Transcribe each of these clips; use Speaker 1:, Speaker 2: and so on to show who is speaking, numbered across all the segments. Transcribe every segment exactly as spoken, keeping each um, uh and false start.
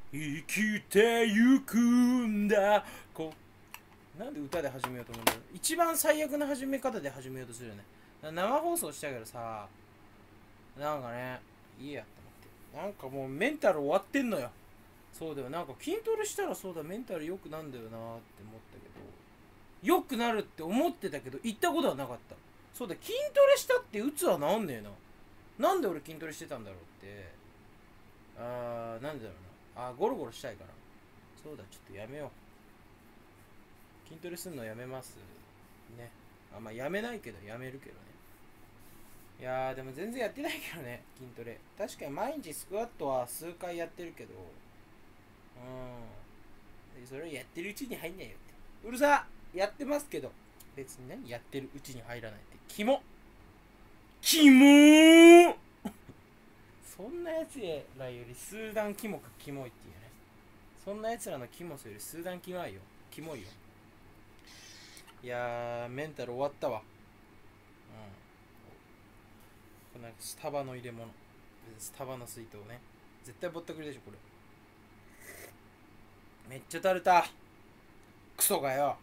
Speaker 1: 生きてゆくんだ。こうなんで歌で始めようと思うんだろう。一番最悪な始め方で始めようとするよね。生放送したけどさ、なんかね、いいやって思って。なんかもうメンタル終わってんのよ。そうだよ、なんか筋トレしたらそうだ、メンタル良くなんだよなって思ったけど、良くなるって思ってたけど、行ったことはなかった。そうだ、筋トレしたって鬱はなんねえな。なんで俺筋トレしてたんだろうって。あー、なんでだろうな。あー、ゴロゴロしたいから。そうだ、ちょっとやめよう。筋トレすんのやめます。ね。あ、まあやめないけど、やめるけどね。いやー、でも全然やってないけどね、筋トレ。確かに毎日スクワットは数回やってるけど、うん。それをやってるうちに入んないよって。うるさやってますけど。別に何やってるうちに入らないって。キモキモーそんなやつらより数段キモかキモいっていうね。そんなやつらのキモさより数段キモいよ。キモいよ。いやー、メンタル終わったわ。うん。このスタバの入れ物。スタバの水筒ね。絶対ぼったくりでしょ、これ。めっちゃ垂れた。クソがよ。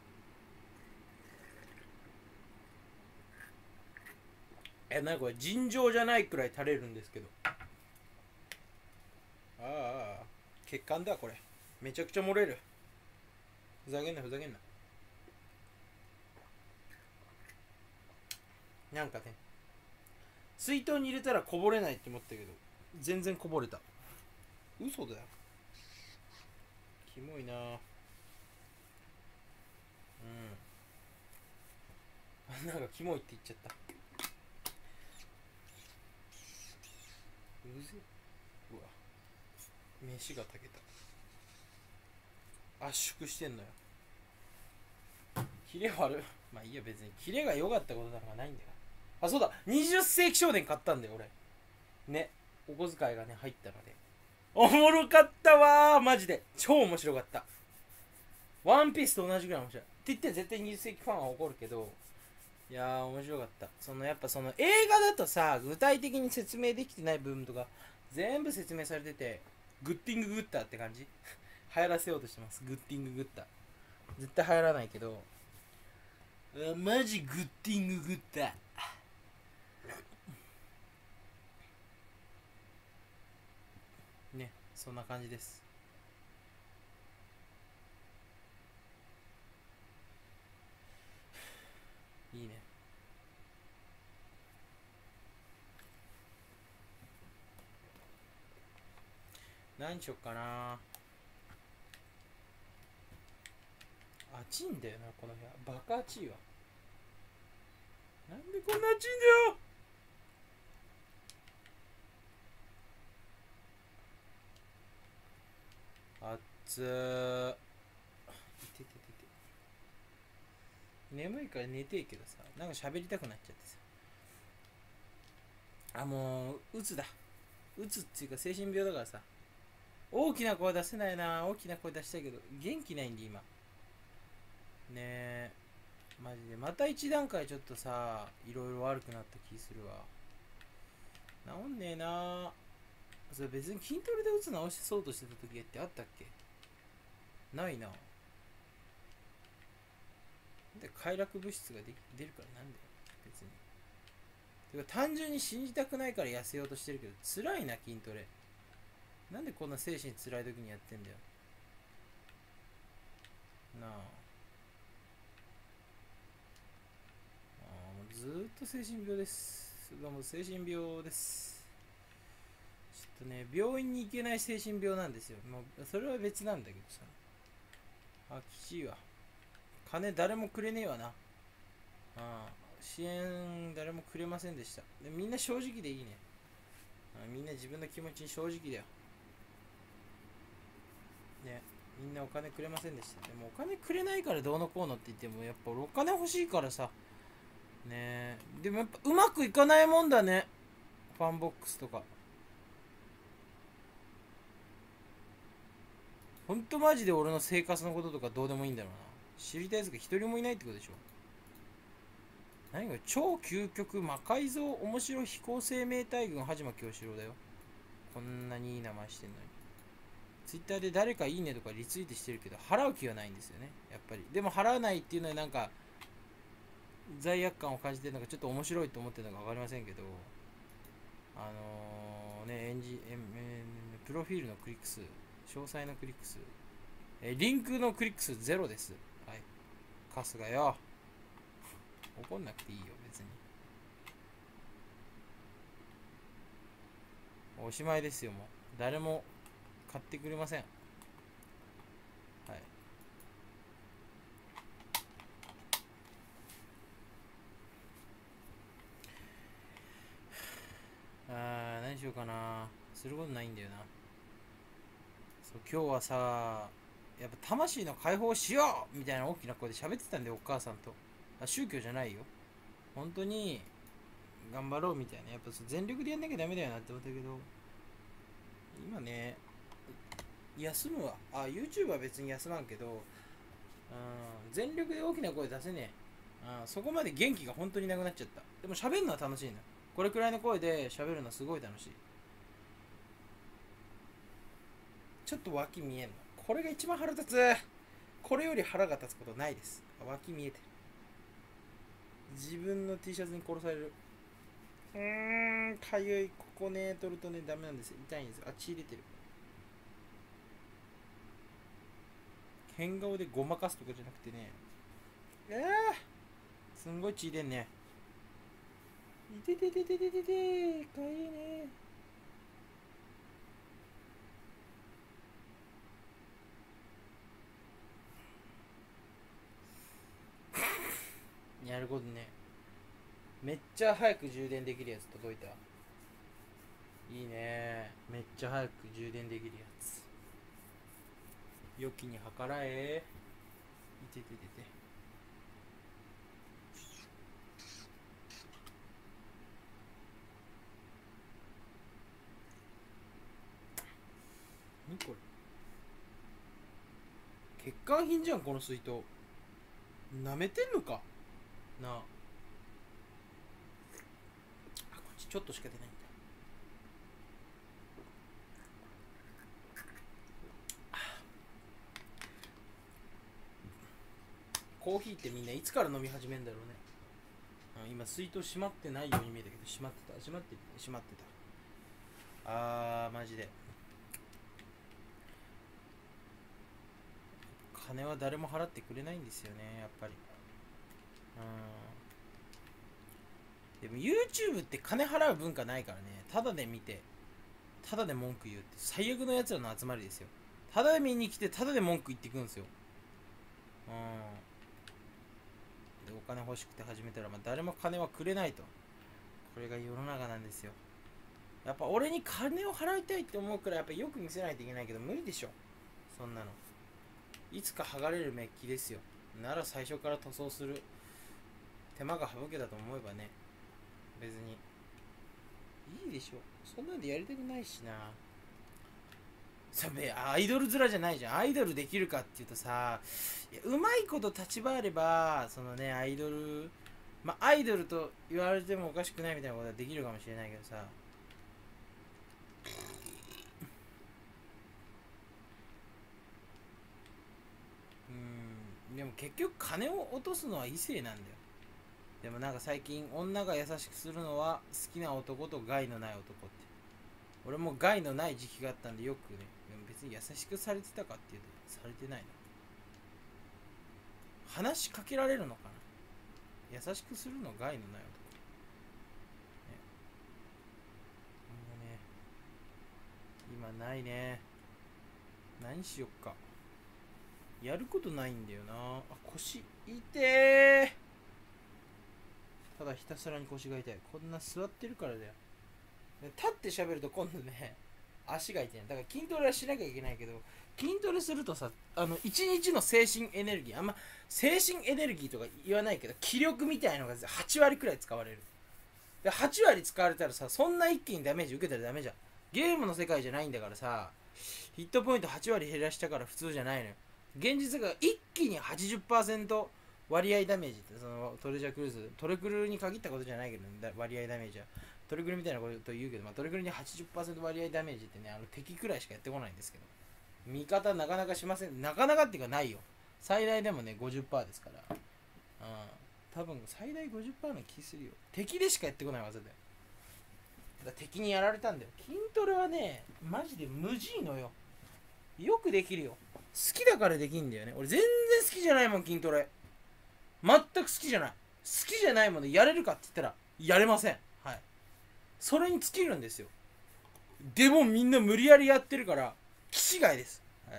Speaker 1: え、なにこれ尋常じゃないくらい垂れるんですけど。ああ、血管だこれ。めちゃくちゃ漏れる。ふざけんなふざけんな。なんかね、水筒に入れたらこぼれないって思ったけど、全然こぼれた。嘘だよ。キモいな。うん。なんかキモいって言っちゃった。うぜ。うわ、飯が炊けた。圧縮してんのよ。キレ悪い。まあいいや、別にキレが良かったことなんかないんだよ。あ、そうだ、にじゅっ世紀少年買ったんだよ俺ね。お小遣いがね入ったので、おもろかったわー、マジで超面白かった。ワンピースと同じぐらい面白いって言って絶対にじゅっ世紀ファンは怒るけど、いやー面白かった。そのやっぱその映画だとさ、具体的に説明できてない部分とか全部説明されてて、グッティンググッターって感じ流行らせようとしてます。グッティンググッター絶対流行らないけど、あマジグッティンググッターね。そんな感じです。いいね。何しよっかな。暑いんだよなこの部屋、バカ暑いわ。なんでこんな暑いんだよ。あっつー。いてててて。眠いから寝てえけどさ、なんか喋りたくなっちゃってさ。あ、もう、うつだ。うつっていうか精神病だからさ。大きな声出せないな。大きな声出したいけど、元気ないんで今。ねえ。マジで。また一段階ちょっとさ、いろいろ悪くなった気するわ。治んねえな。それ別に筋トレでうつ治しそうとしてた時ってあったっけ。ないな。で快楽物質がで出るからなんだよ別に。てか単純に信じたくないから痩せようとしてるけど、辛いな筋トレ。なんでこんな精神辛い時にやってんだよなあ。あもうずーっと精神病です。もう精神病です。ちょっとね、病院に行けない精神病なんですよ。もうそれは別なんだけどさ。あきちいわ。金誰もくれねえわな。ああ、支援誰もくれませんでした。でみんな正直でいいね。あみんな自分の気持ちに正直だよね。みんなお金くれませんでした。でもお金くれないからどうのこうのって言っても、やっぱお金欲しいからさ。ね。でもやっぱうまくいかないもんだね。ファンボックスとか。ほんとマジで俺の生活のこととかどうでもいいんだろうな。知りたいやつが一人もいないってことでしょ。何が超究極魔改造面白い飛行生命体軍はじま京志郎だよ。こんなにいい名前してんのに。 ツイッターで誰かいいねとかリツイートしてるけど払う気はないんですよね、やっぱり。でも払わないっていうのはなんか罪悪感を感じてるのがちょっと面白いと思ってるのか分かりませんけど、あのー、ねエンジエンえープロフィールのクリック数、詳細のクリック数、えーリンクのクリック数ゼロです。はい、春日よ、怒んなくていいよ別に。おしまいですよ、もう誰も買ってくれません。はい。あー、何しようかな。することないんだよな。そう、今日はさ、やっぱ魂の解放しようみたいな大きな声で喋ってたんだよ、お母さんと。あ、宗教じゃないよ。本当に頑張ろうみたいな。やっぱ全力でやんなきゃダメだよなって思ったけど、今ね、休むわ。あ、YouTube は別に休まんけど、うん、全力で大きな声出せねえ。うん、そこまで元気が本当になくなっちゃった。でも喋るのは楽しいんだ。これくらいの声で喋るのすごい楽しい。ちょっと脇見えんの。これが一番腹立つ。これより腹が立つことないです。脇見えてる。自分の T シャツに殺される。うーん、かゆい。ここね、取るとね、ダメなんですよ。痛いんですよ。あ、血入れてる。変顔でごまかすとかじゃなくてね。えー、すんごい血出んね。いててててててて、かゆいね。やることね。めっちゃ早く充電できるやつ届いた。いいね。めっちゃ早く充電できるやつ。良きに計らえ。いてててて。何これ。欠陥品じゃんこの水筒。なめてんのかなあ。あ、こっちちょっとしか出ないんだ。コーヒーってみんないつから飲み始めんだろうね。あ、今水筒閉まってないように見えたけど閉まってた、閉まってた、閉まってた。あー、マジで金は誰も払ってくれないんですよね、やっぱり。うん。でも YouTube って金払う文化ないからね。ただで見てただで文句言うって最悪のやつらの集まりですよ。ただで見に来てただで文句言ってくんですよ。うん。でお金欲しくて始めたら、まあ、誰も金はくれないと。これが世の中なんですよ。やっぱ俺に金を払いたいって思うくらいやっぱよく見せないといけないけど無理でしょ、そんなの。いつか剥がれるメッキですよ。なら最初から塗装する手間が省けたと思えばね、別にいいでしょ。そんなんでやりたくないしな。さべ、アイドル面じゃないじゃん。アイドルできるかっていうとさ、いやうまいこと立ち回ればそのね、アイドル、まあアイドルと言われてもおかしくないみたいなことはできるかもしれないけどさ、うん、でも結局金を落とすのは異性なんだよ。でもなんか最近女が優しくするのは好きな男と害のない男って。俺も害のない時期があったんでよくね。でも別に優しくされてたかっていうとされてないな。話しかけられるのかな。優しくするの害のない男、ね、もうね、今ないね。何しよっか。やることないんだよな。あ、腰痛え。ただひたすらに腰が痛い。こんな座ってるからだよ。立って喋ると今度ね、足が痛い。だから筋トレはしなきゃいけないけど、筋トレするとさ、あの一日の精神エネルギー、あんま精神エネルギーとか言わないけど気力みたいのがはち割くらい使われる。ではち割使われたらさ、そんな一気にダメージ受けたらダメじゃん。ゲームの世界じゃないんだからさ、ヒットポイントはち割減らしたから普通じゃないのよ。現実が一気に はちじゅっパーセント 割合ダメージって、そのトレジャークルーズ、トレクルに限ったことじゃないけど、ね、割合ダメージはトレクルみたいなこと言うけど、まあ、トレクルに はちじゅっパーセント 割合ダメージってね、あの敵くらいしかやってこないんですけど、 味方なかなかしません。なかなかっていうかないよ。最大でもね ごじゅっパーセント ですから。うん、多分最大 ごじゅっパーセント の気するよ。敵でしかやってこない技だよ。だから敵にやられたんだよ。筋トレはねマジで無事いのよ。よくできるよ。好きだからできんだよね。俺全然好きじゃないもん、筋トレ。全く好きじゃない。好きじゃないものやれるかって言ったらやれません。はい。それに尽きるんですよ。でもみんな無理やりやってるから気違いです。はい。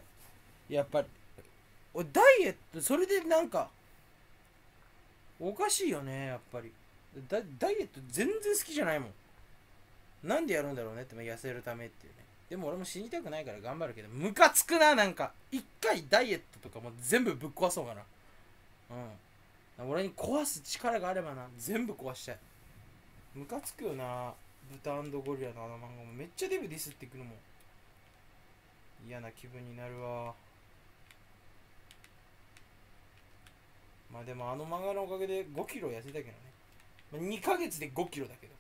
Speaker 1: やっぱり俺ダイエットそれでなんかおかしいよね。やっぱりダダイエット全然好きじゃないもん。なんでやるんだろうねって、痩せるためっていうね。でも俺も死にたくないから頑張るけど、ムカつくな。なんか一回ダイエットとかも全部ぶっ壊そうかな。うん、俺に壊す力があればな全部壊したい。ムカつくよな。豚ゴリラのあの漫画もめっちゃデブディスってくるもん。嫌な気分になるわ。まあでもあの漫画のおかげでごキロ痩せたけどね、まあ、にかげつでごキロだけど、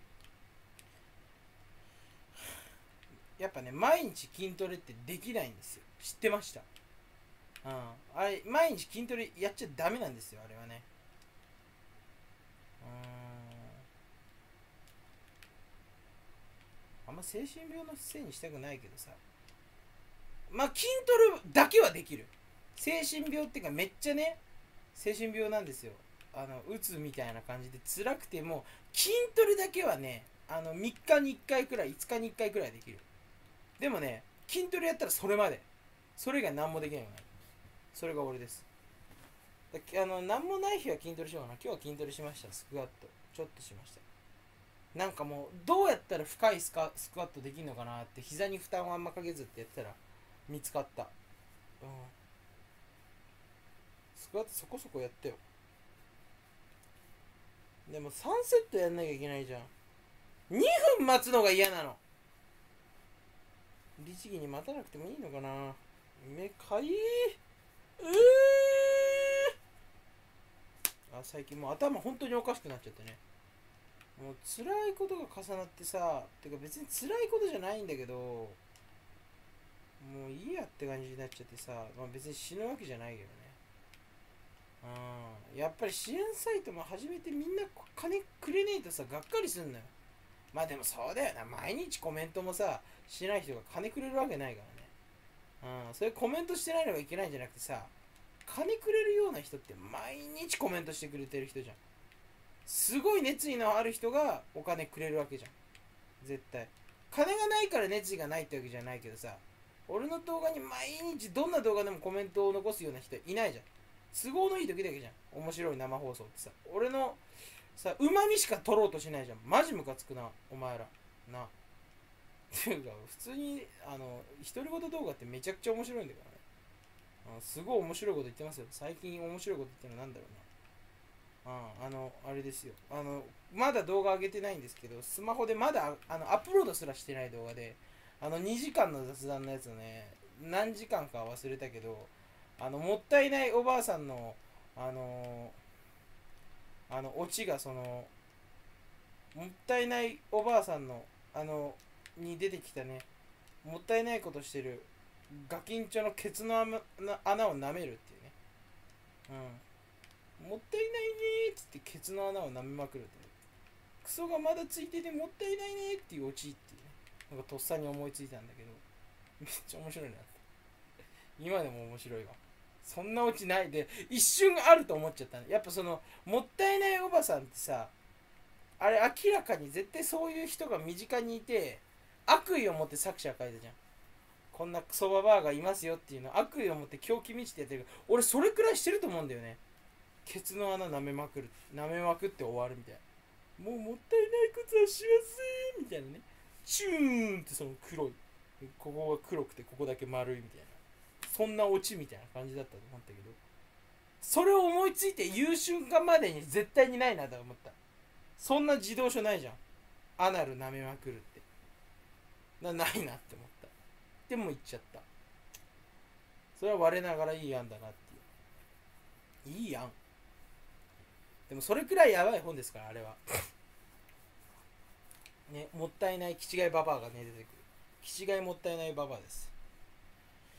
Speaker 1: やっぱね毎日筋トレってできないんですよ。知ってました？うん、あれ毎日筋トレやっちゃダメなんですよ、あれはね。うーん、あんま精神病のせいにしたくないけどさ、まあ筋トレだけはできる。精神病っていうかめっちゃね精神病なんですよ。あのうつみたいな感じで辛くても筋トレだけはね、あのみっかにいっかいくらいいつかにいっかいくらいできる。でもね筋トレやったらそれまで、それ以外何もできないよね。それが俺です。あの何もない日は筋トレしようかな。今日は筋トレしました。スクワットちょっとしました。なんかもうどうやったら深いスカスクワットできるのかなって膝に負担をあんまかけずってやったら見つかった。うん、スクワットそこそこやったよ。でもさんセットやんなきゃいけないじゃん。にふん待つのが嫌なの。律儀に待たなくてもいいのかな。目かいー。うーあ、最近もう頭本当におかしくなっちゃってね。もう辛いことが重なってさ、てか別に辛いことじゃないんだけど、もういいやって感じになっちゃってさ、まあ別に死ぬわけじゃないけどね。うん、やっぱり支援サイトも始めてみんな金くれねえとさ、がっかりすんのよ。まあでもそうだよな、毎日コメントもさ、しない人が金くれるわけないからね。うん、それコメントしてないのがいけないんじゃなくてさ、金くれるような人って毎日コメントしてくれてる人じゃん。すごい熱意のある人がお金くれるわけじゃん。絶対。金がないから熱意がないってわけじゃないけどさ、俺の動画に毎日どんな動画でもコメントを残すような人いないじゃん。都合のいい時だけじゃん。面白い生放送ってさ。俺のさ、うまみしか取ろうとしないじゃん。マジムカつくな、お前ら。な。っていうか、普通に、あの、独り言動画ってめちゃくちゃ面白いんだからね。あすごい面白いこと言ってますよ。最近面白いこと言ってるのなんだろうな。ああの、あれですよ。あの、まだ動画上げてないんですけど、スマホでまだあのアップロードすらしてない動画で、あのにじかんの雑談のやつをね、何時間か忘れたけど、あの、もったいないおばあさんの、あのー、あの、オチがその、もったいないおばあさんの、あの、に出てきたね、もったいないことしてるガキンチョのケツの穴を舐めるっていうね。うん。もったいないねーっつってケツの穴を舐めまくるってね。クソがまだついててもったいないねーっていうオチっていうね。なんかとっさに思いついたんだけど、めっちゃ面白いな。今でも面白いわ。そんなオチないで、一瞬あると思っちゃったね。やっぱその、もったいないおばさんってさ、あれ明らかに絶対そういう人が身近にいて、悪意を持って作者が書いたじゃん。こんなクソババアがいますよっていうの悪意を持って狂気満ちてやってるから、俺それくらいしてると思うんだよね。ケツの穴舐めまくる、舐めまくって終わるみたいな。もうもったいないことはしませんみたいなね。チューンってその黒い、ここが黒くてここだけ丸いみたいな、そんなオチみたいな感じだったと思ったけど、それを思いついて言う瞬間までに絶対にないなと思った。そんな自動書ないじゃん。アナル舐めまくるってな、ないなって思った。でも言っちゃった。それは我ながらいい案だなっていう。いい案。でもそれくらいやばい本ですから、あれは。ね、もったいない気違いババアがね出てくる。気違いもったいないババアです。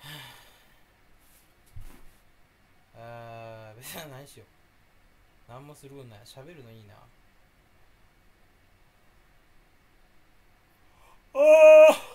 Speaker 1: あー別に何しよう。何もすることない。喋るのいいな。ああ、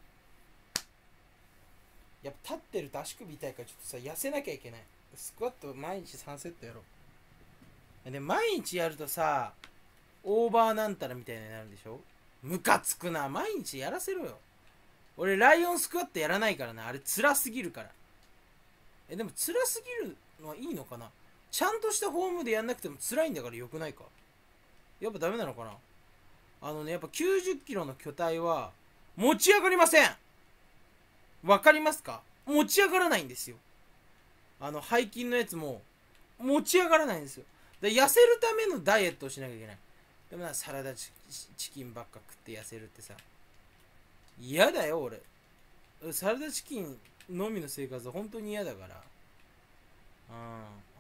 Speaker 1: やっぱ立ってると足首痛いからちょっとさ痩せなきゃいけない。スクワット毎日さんセットやろう。で毎日やるとさオーバーなんたらみたいになるでしょ。ムカつくな。毎日やらせろよ。俺ライオンスクワットやらないからな。あれ辛すぎるから。えでも辛すぎるのはいいのかな。ちゃんとしたフォームでやんなくても辛いんだからよくないか。やっぱダメなのかな。あのねやっぱきゅうじゅっキロの巨体は持ち上がりません。わかりますか。持ち上がらないんですよ。あの背筋のやつも持ち上がらないんですよ。で痩せるためのダイエットをしなきゃいけない。でもなサラダチキンばっか食って痩せるってさ嫌だよ俺。サラダチキンのみの生活は本当に嫌だから。うん、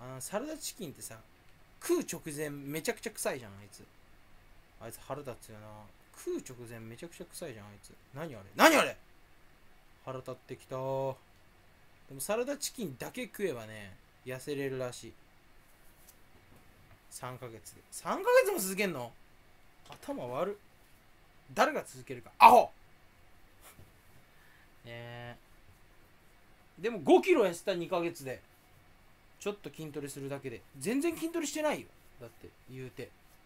Speaker 1: あのサラダチキンってさ食う直前めちゃくちゃ臭いじゃんあいつ。あいつ腹立つよな。食う直前めちゃくちゃ臭いじゃんあいつ。何あれ何あれ。腹立ってきた。でもサラダチキンだけ食えばね痩せれるらしい。さんかげつで。さんかげつも続けんの。頭悪っ。誰が続けるかアホねえ。でもごキロ痩せたにかげつで。ちょっと筋トレするだけで全然筋トレしてないよ。だって言うて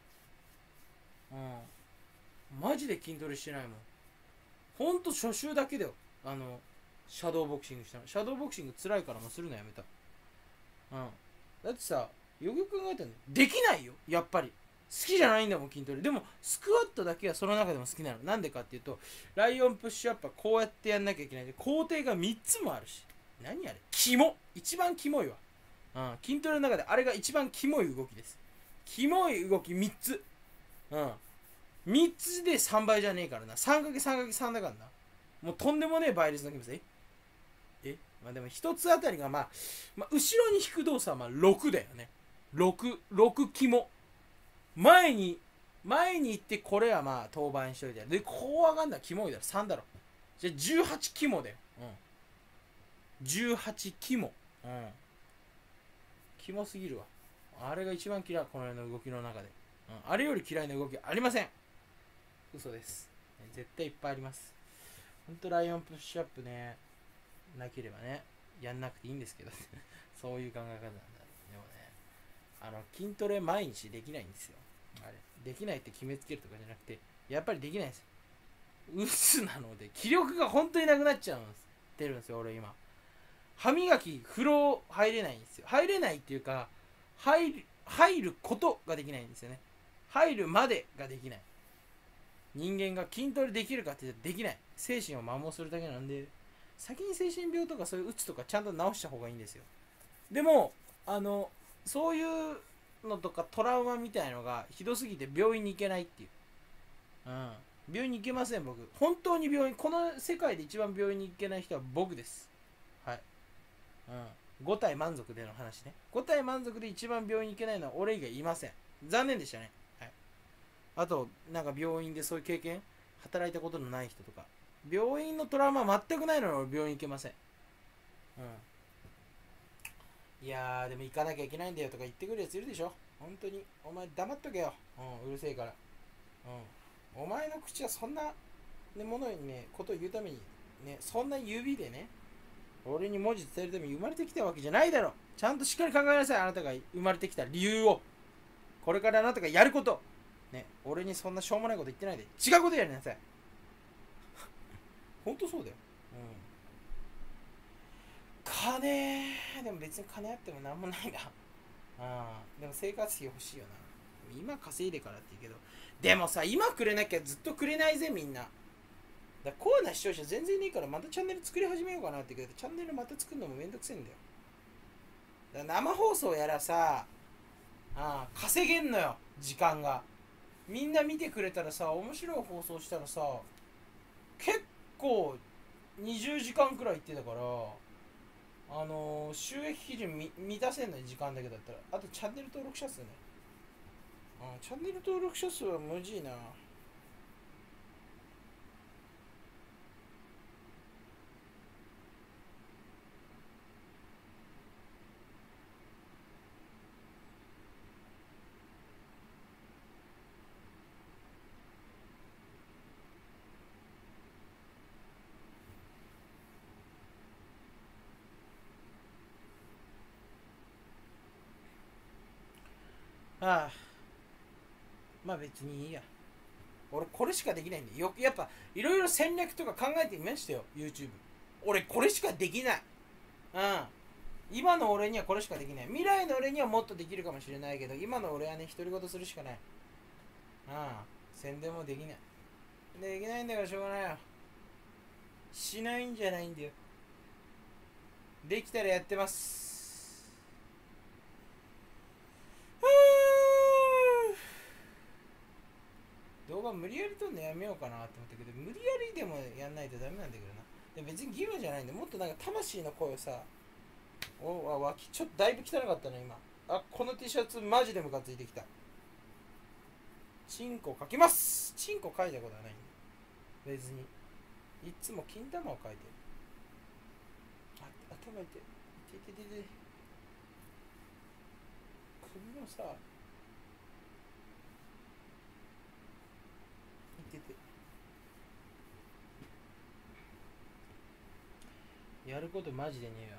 Speaker 1: うんマジで筋トレしてないもん。ほんと初週だけだよ。あのシャドーボクシングしたの。シャドーボクシング辛いからもうするのやめた。うんだってさよく考えたらできないよやっぱり。好きじゃないんだもん筋トレ。でもスクワットだけはその中でも好きなの。なんでかっていうとライオンプッシュアップはこうやってやんなきゃいけないで工程がみっつもあるし。何あれキモ。一番キモいわ。うん、筋トレの中であれが一番キモい動きです。キモい動きみっつ。うんみっつでさんばいじゃねえからな。 さんかけるさんかけるさん だからな。もうとんでもねえ倍率のきます。ええまあでもひとつあたりがまあ、まあ、後ろに引く動作はまあろくだよね。ろく、ろくキモ。前に前に行ってこれはまあ当番しといてでこう上がんだらキモいだろ。さんだろ。じゃあじゅうはちキモだよ。うんじゅうはちキモ。うんキモすぎるわ。あれが一番嫌いこの辺の動きの中で、うん、あれより嫌いな動きありません。嘘です。絶対いっぱいあります。ほんとライオンプッシュアップねなければねやんなくていいんですけどそういう考え方なんだ。でもねあの筋トレ毎日できないんですよ。あれできないって決めつけるとかじゃなくてやっぱりできないんですよ。薄なので気力が本当になくなっちゃうんですってるんですよ俺今。歯磨き風呂入れないんですよ。入れないっていうか入る入ることができないんですよね。入るまでができない。人間が筋トレできるかって言ったらできない。精神を摩耗するだけなんで先に精神病とかそういううつとかちゃんと治した方がいいんですよ。でもあのそういうのとかトラウマみたいのがひどすぎて病院に行けないっていう。うん病院に行けません僕。本当に病院この世界で一番病院に行けない人は僕です。はいうん、ご体満足での話ね。ご体満足で一番病院に行けないのは俺以外いません。残念でしたね。はい、あとなんか病院でそういう経験働いたことのない人とか病院のトラウマ全くないのに俺病院行けません。うんいやーでも行かなきゃいけないんだよとか言ってくるやついるでしょ。本当にお前黙っとけよ、うん、うるせえから。うんお前の口はそんな、ね、ものにねことを言うためにねそんな指でね俺に文字伝えるために生まれてきたわけじゃないだろ。ちゃんとしっかり考えなさい。あなたが生まれてきた理由を。これからあなたがやること。ね、俺にそんなしょうもないこと言ってないで。違うことやりなさい。ほんとそうだよ。うん。金、でも別に金あってもなんもないな。ああ、でも生活費欲しいよな。今稼いでからって言うけど。でもさ、今くれなきゃずっとくれないぜ、みんな。だコアな視聴者全然いねえからまたチャンネル作り始めようかなって言うけどチャンネルまた作るのもめんどくせえんだよ。だから生放送やらさあ稼げんのよ時間が。みんな見てくれたらさ面白い放送したらさ結構にじゅうじかんくらいいってたからあのー、収益基準み満たせんの時間だけだったら。あとチャンネル登録者数ね。あチャンネル登録者数は無事いな。 ああ、まあ別にいいや。俺これしかできないんで、よくやっぱいろいろ戦略とか考えてみましたよ YouTube。 俺これしかできない。うん。今の俺にはこれしかできない。未来の俺にはもっとできるかもしれないけど、今の俺はね、独り言するしかない。うん。宣伝もできない。できないんだからしょうがないよ。しないんじゃないんだよ。できたらやってます。動画無理やり撮るのやめようかなって思ったけど、無理やりでもやんないとダメなんだけどな。で別に義務じゃないんで、もっとなんか魂の声をさ、おあ脇ちょっとだいぶ汚かったね今。あ、この T シャツマジでムカついてきた。チンコ書きます。チンコ書いたことはないんだ別に。いつも金玉を書いてる。あ、頭痛い。てててて。首もさ、いてて。やることマジでねえよ。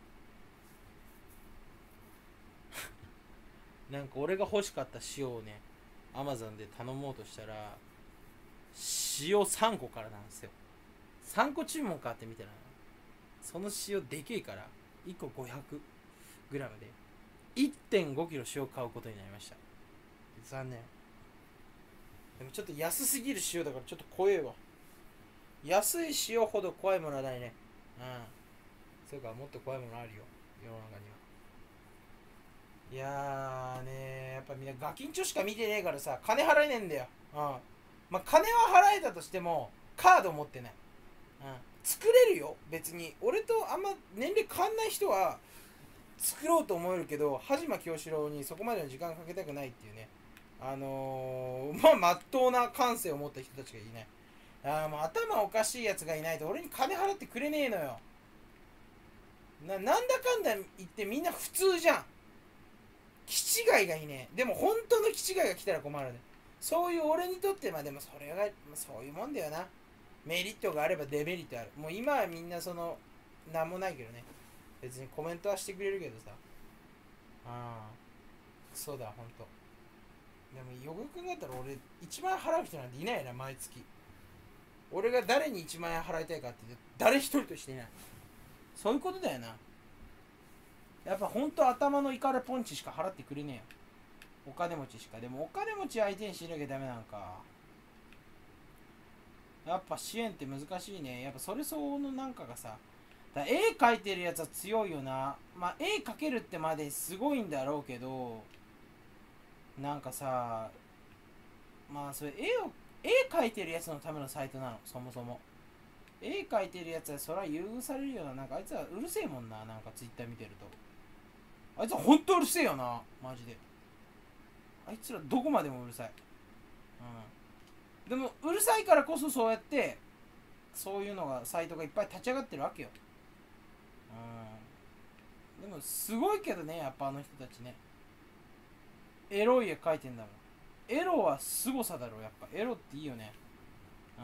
Speaker 1: なんか俺が欲しかった塩をね、アマゾンで頼もうとしたら、塩さんこからなんですよ。さんこ注文かってみたら、その塩でけえから、いっこごひゃくグラムで、いってんごキロ塩買うことになりました。残念。でもちょっと安すぎる塩だからちょっと怖えわ。安い塩ほど怖いものはないね。うん。そうか、もっと怖いものあるよ。世の中には。いやーねー、やっぱみんなガキンチョしか見てねえからさ、金払えねえんだよ。うん。まあ、金は払えたとしても、カード持ってない。うん。作れるよ、別に。俺とあんま年齢変わんない人は、作ろうと思えるけど、羽島京志郎にそこまでの時間かけたくないっていうね。あのー、まあ、まっとうな感性を持った人たちがいない。ああ、もう頭おかしいやつがいないと俺に金払ってくれねえのよ。な、なんだかんだ言ってみんな普通じゃん。気違いがいねえ。でも本当の気違いが来たら困るね。そういう俺にとって、まあでもそれが、そういうもんだよな。メリットがあればデメリットある。もう今はみんなその、なんもないけどね。別にコメントはしてくれるけどさ。ああ、そうだ、ほんと。でもよく考えたら俺、いちまん円払う人なんていないな、毎月。俺が誰にいちまん円払いたいかって言って、誰一人としていない。そういうことだよな。やっぱほんと頭のイカレポンチしか払ってくれねえよ。お金持ちしか。でもお金持ち相手にしなきゃダメなんか。やっぱ支援って難しいね。やっぱそれ相応のなんかがさ、だ絵描いてるやつは強いよな。まあ絵描けるってまですごいんだろうけど、なんかさ、まあそれ絵を、絵描いてるやつのためのサイトなの、そもそも。絵描いてるやつはそりゃ優遇されるよな。なんかあいつはうるせえもんな。なんかツイッター見てると。あいつはほんとうるせえよな。マジで。あいつらどこまでもうるさい。うん。でもうるさいからこそそうやって、そういうのが、サイトがいっぱい立ち上がってるわけよ。うん。でもすごいけどね、やっぱあの人たちね。エロい絵描いてんだもん。エロは凄さだろ、やっぱ。エロっていいよね。うん。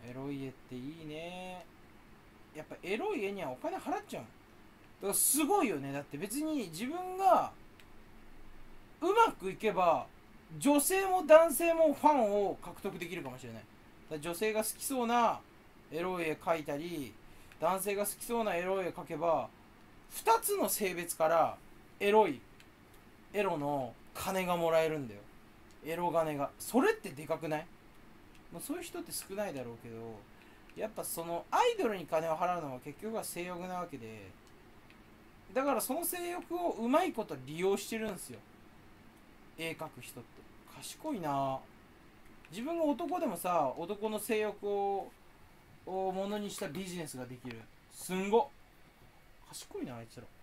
Speaker 1: エロい絵っていいね。やっぱエロい絵にはお金払っちゃう。だからすごいよね。だって別に自分がうまくいけば女性も男性もファンを獲得できるかもしれない。だ女性が好きそうなエロい絵描いたり、男性が好きそうなエロい絵描けば、ふたつの性別からエロい、エロの金がもらえるんだよ。エロ金が。それってでかくない？まあ、そういう人って少ないだろうけど、やっぱそのアイドルに金を払うのは結局は性欲なわけで、だからその性欲をうまいこと利用してるんですよ、絵描く人って。賢いな。自分が男でもさ、男の性欲ををものにしたビジネスができる。すんご賢いな、あいつら。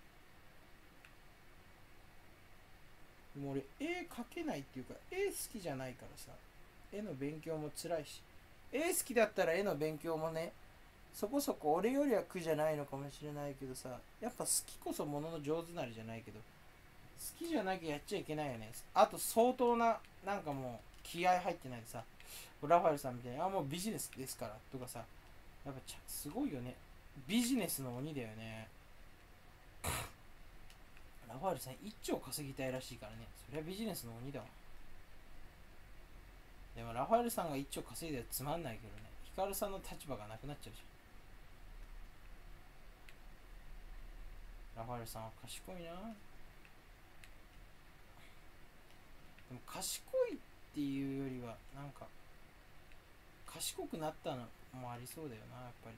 Speaker 1: でも俺絵描けないっていうか、絵好きじゃないからさ、絵の勉強も辛いし、絵好きだったら絵の勉強もね、そこそこ俺よりは苦じゃないのかもしれないけどさ、やっぱ好きこそものの上手なりじゃないけど、好きじゃなきゃやっちゃいけないよね。あと相当な、なんかもう気合入ってないでさ、ラファエルさんみたいに、あ、もうビジネスですからとかさ、やっぱちゃすごいよね。ビジネスの鬼だよね。ララファエルさんいっちょう稼ぎたいらしいからね。そりゃビジネスの鬼だわ。でもラファエルさんがいっちょう稼いでつまんないけどね。ヒカルさんの立場がなくなっちゃうじゃん。ラファエルさんは賢いな。でも賢いっていうよりはなんか賢くなったのもありそうだよな、やっぱり。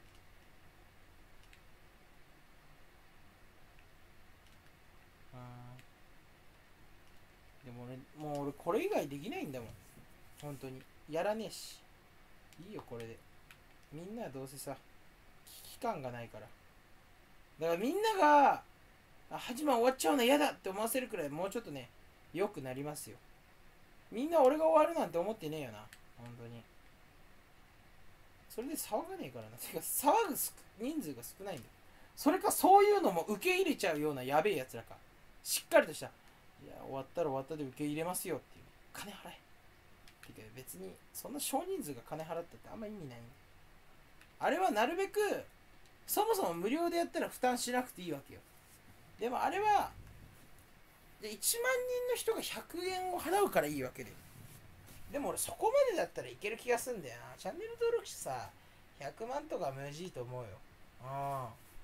Speaker 1: でも俺、もう俺これ以外できないんだもん。本当に。やらねえし。いいよ、これで。みんなはどうせさ、危機感がないから。だからみんなが、あ、始ま終わっちゃうの嫌だって思わせるくらいもうちょっとね、良くなりますよ。みんな俺が終わるなんて思ってねえよな。本当に。それで騒がねえからな。てか、騒ぐ人数が少ないんだよ。それかそういうのも受け入れちゃうようなやべえやつらか。しっかりとした、いや、終わったら終わったで受け入れますよっていう。金払え。てか別に、そんな少人数が金払ったってあんま意味ないんだよ。あれはなるべく、そもそも無料でやったら負担しなくていいわけよ。でもあれは、いちまん人の人がひゃくえんを払うからいいわけで。でも俺そこまでだったらいける気がすんだよな。チャンネル登録者さ、ひゃくまんとか無事と思うよ。ああ。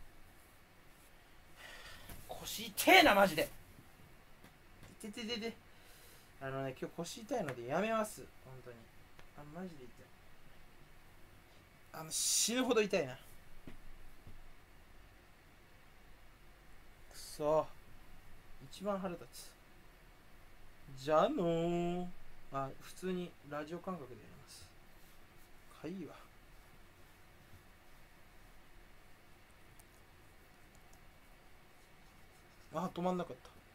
Speaker 1: 腰痛えな、マジで。いてててて。あのね、今日腰痛いのでやめます。本当に。あ、マジで痛い。あの、死ぬほど痛いな。くそ。一番腹立つ。じゃあのー。あ、普通にラジオ感覚でやります。かいいわ。あ、止まんなかった。